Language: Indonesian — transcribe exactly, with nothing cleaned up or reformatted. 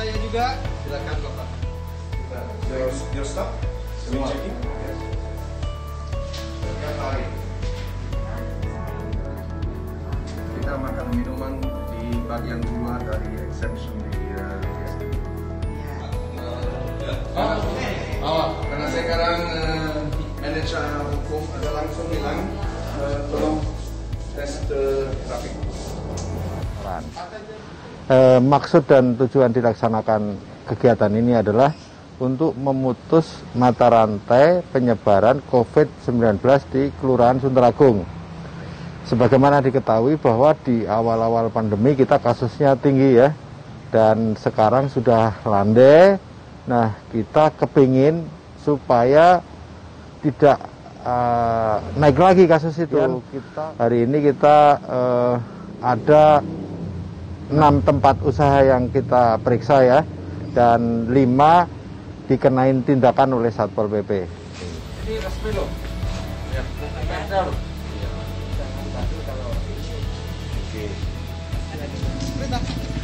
saya juga. Silakan Bapak. Your, your stuff? Semua. Kita makan minuman di bagian luar dari exemption di uh, Oh, oh, karena saya sekarang uh, manajer hukum ada langsung bilang uh, tolong tes uh, trafik. Eh, maksud dan tujuan dilaksanakan kegiatan ini adalah untuk memutus mata rantai penyebaran covid sembilan belas di Kelurahan Sunteragung. Sebagaimana diketahui bahwa di awal-awal pandemi kita kasusnya tinggi ya, dan sekarang sudah landai. Nah, kita kepingin supaya tidak uh, naik lagi kasus itu. Ya, kita, hari ini kita uh, ada enam tempat usaha yang kita periksa ya, dan lima dikenain tindakan oleh Satpol P P. Ini resmi loh. Ya, perda loh. Jangan bantu kalau ini. Oke.